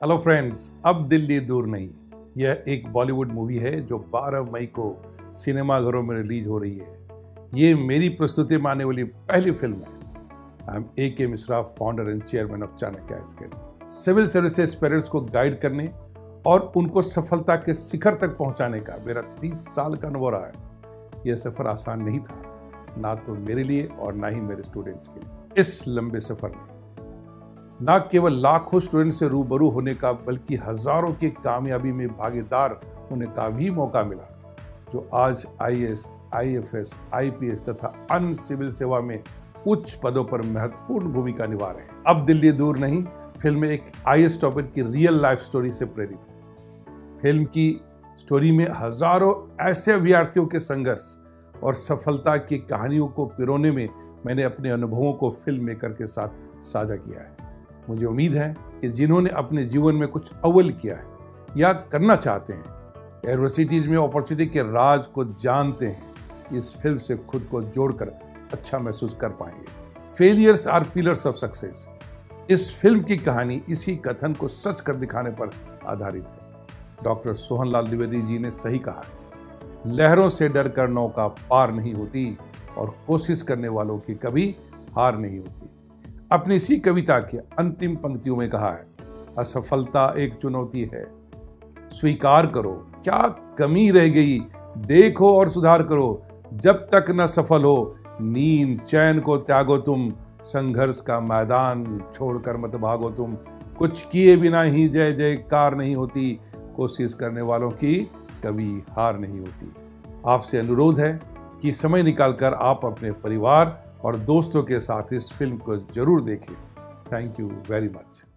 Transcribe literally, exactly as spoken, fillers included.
Hello friends, अब दिल्ली दूर नहीं। यह एक बॉलीवुड मूवी है जो बारह मई को सिनेमाघरों में रिलीज हो रही है। ये मेरी प्रस्तुति में आने वाली पहली फिल्म है। आई am A K Mishra, founder and chairman of Chanakya एस्केड। सिविल सर्विसेज पेरेंट्स को गाइड करने और उनको सफलता के शिखर तक पहुंचाने का मेरा तीस साल का अनुभव रहा है। यह सफर आसान नहीं था, ना तो मेरे लिए और ना ही मेरे स्टूडेंट्स के लिए। इस लंबे सफर में न केवल लाखों स्टूडेंट से रूबरू होने का, बल्कि हजारों की कामयाबी में भागीदार होने का भी मौका मिला, जो आज I A S, I F S, I P S तथा अन्य सिविल सेवा में उच्च पदों पर महत्वपूर्ण भूमिका निभा रहे हैं। अब दिल्ली दूर नहीं फिल्म एक आई ए एस टॉपर की रियल लाइफ स्टोरी से प्रेरित है। फिल्म की स्टोरी में हजारों ऐसे विद्यार्थियों के संघर्ष और सफलता की कहानियों को पिरोने में मैंने अपने अनुभवों को फिल्म मेकर के साथ साझा किया है। मुझे उम्मीद है कि जिन्होंने अपने जीवन में कुछ अव्वल किया है या करना चाहते हैं, यूनिवर्सिटीज में अपॉर्चुनिटी के राज को जानते हैं, इस फिल्म से खुद को जोड़कर अच्छा महसूस कर पाएंगे। Failures are pillars of success. इस फिल्म की कहानी इसी कथन को सच कर दिखाने पर आधारित है। डॉक्टर सोहनलाल द्विवेदी जी ने सही कहा, लहरों से डरकर नौका पार नहीं होती और कोशिश करने वालों की कभी हार नहीं होती। अपनी इसी कविता के अंतिम पंक्तियों में कहा है, असफलता एक चुनौती है, स्वीकार करो क्या कमी रह गई, देखो और सुधार करो, जब तक न सफल हो नींद चैन को त्यागो तुम, संघर्ष का मैदान छोड़कर मत भागो तुम, कुछ किए बिना ही जय जयकार नहीं होती, कोशिश करने वालों की कभी हार नहीं होती। आपसे अनुरोध है कि समय निकालकर आप अपने परिवार और दोस्तों के साथ इस फिल्म को जरूर देखें। Thank you very much.